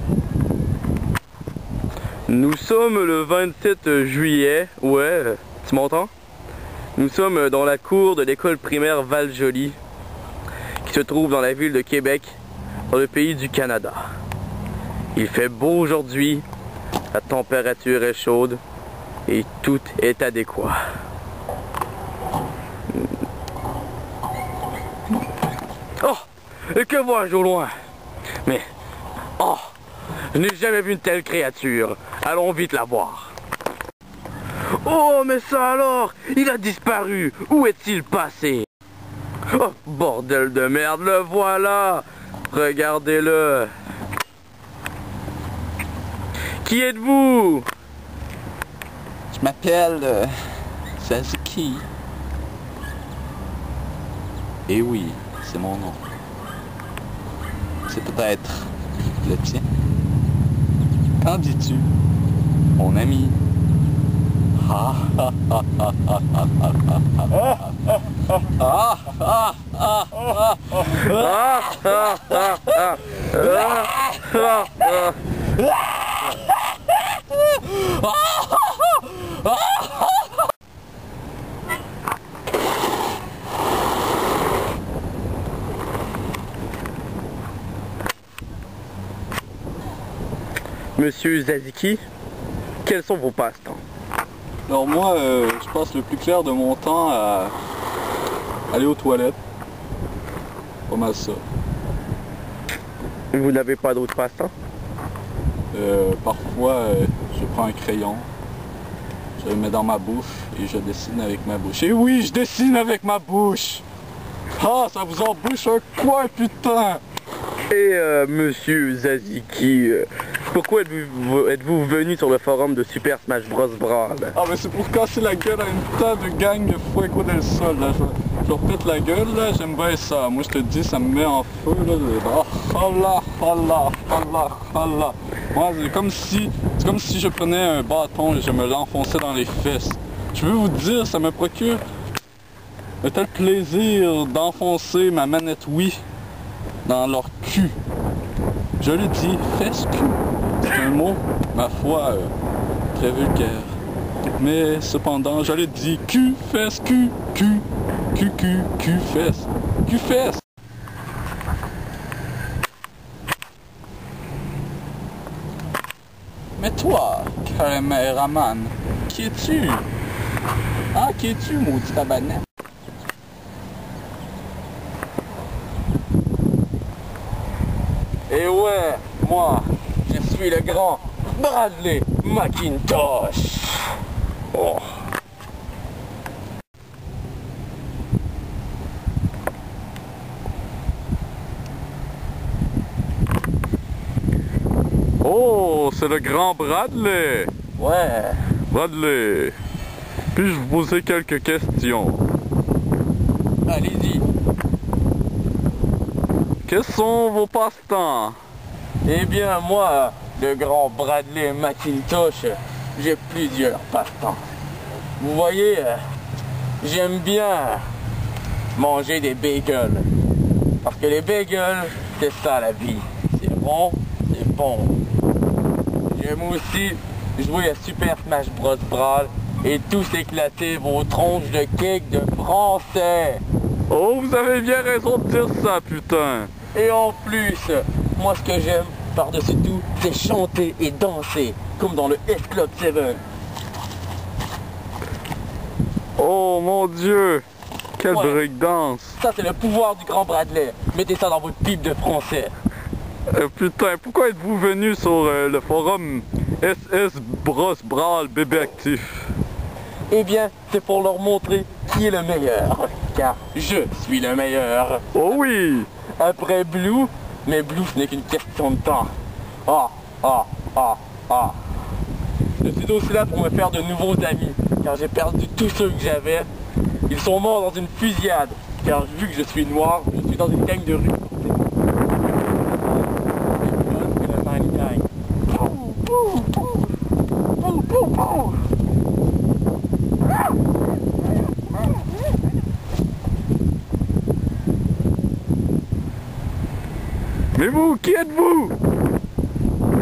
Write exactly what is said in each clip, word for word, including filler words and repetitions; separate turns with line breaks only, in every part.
Nous sommes le vingt-sept juillet, ouais, tu m'entends? Nous sommes dans la cour de l'école primaire Val-Joli, qui se trouve dans la ville de Québec, dans le pays du Canada. Il fait beau aujourd'hui, la température est chaude et tout est adéquat. Oh! Et que vois-je au loin? Mais... oh! Je n'ai jamais vu une telle créature. Allons vite la voir. Oh, mais ça alors! Il a disparu! Où est-il passé? Oh, bordel de merde, le voilà! Regardez-le! Qui êtes-vous?
Je m'appelle... Euh, Sasuke. Et oui, c'est mon nom. C'est peut-être le tien. Qu'en dis-tu, mon ami? Ah ah ah ah ah ah ah ah ah ah ah
Monsieur Sasuke, quels sont vos passe-temps?
Alors moi, euh, je passe le plus clair de mon temps à aller aux toilettes. Pas mal ça.
Vous n'avez pas d'autres passe-temps?
Euh, parfois, euh, je prends un crayon, je le mets dans ma bouche et je dessine avec ma bouche. Et oui, je dessine avec ma bouche! Ah, ça vous embouche un coin, putain!
Et euh, monsieur Sasuke, euh, pourquoi êtes-vous êtes-vous venu sur le forum de Super Smash Bros Brawl?
Ah mais c'est pour casser la gueule à une tas de gang de Fuego del Sol là. Je, je leur pète la gueule là, j'aime bien ça. Moi je te dis, ça me met en feu là. Oh, oh là, oh là, oh là, oh là. Moi c'est comme si, c'est comme si je prenais un bâton et je me l'enfonçais dans les fesses. Je veux vous dire, ça me procure un tel plaisir d'enfoncer ma manette Wii dans leur cul. Je le dis, fesse-cul. C'est un mot, ma foi, euh, très vulgaire. Mais cependant, je le dis, cul, fesse, cul, cul, cul, cul, cul, fesse, cul, fesse. Mais toi, caméraman, qui es-tu? Ah, qui es-tu, maudit tabarnak?
Et ouais, moi, je suis le grand Bradley Macintosh. Oh.
Oh, c'est le grand Bradley.
Ouais.
Bradley, puis-je vous poser quelques questions?
Allez-y.
Quels sont vos passe-temps?
Eh bien, moi, le grand Bradley Macintosh, j'ai plusieurs passe-temps. Vous voyez, j'aime bien manger des bagels. Parce que les bagels, c'est ça la vie. C'est bon, c'est bon. J'aime aussi jouer à Super Smash Bros Brawl et tous éclater vos tronches de cake de français.
Oh, vous avez bien raison de dire ça, putain.
Et en plus, moi ce que j'aime par-dessus tout, c'est chanter et danser, comme dans le S-Club sept.
Oh mon Dieu, quel
Ouais.
breakdance.
Ça c'est le pouvoir du grand Bradley. Mettez ça dans votre pipe de français.
Euh, putain, pourquoi êtes-vous venu sur euh, le forum S S Bros Brawl Bébé Actif?
Eh bien, c'est pour leur montrer qui est le meilleur. Car je suis le meilleur.
Oh oui.
Après Blue, mais Blue ce n'est qu'une question de temps. Ah, ah, ah, ah. Je suis aussi là pour me faire de nouveaux amis, car j'ai perdu tous ceux que j'avais. Ils sont morts dans une fusillade, car vu que je suis noir, je suis dans une gang de rue.
Mais vous, qui êtes-vous?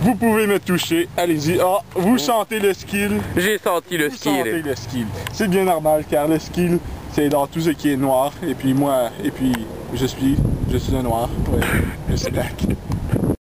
Vous pouvez me toucher, allez-y. Ah, vous sentez le skill.
J'ai senti le
Vous sentez
skill.
le skill. C'est bien normal car le skill, c'est dans tout ce qui est noir. Et puis moi, et puis je suis, je suis un noir. Ouais, je suis black.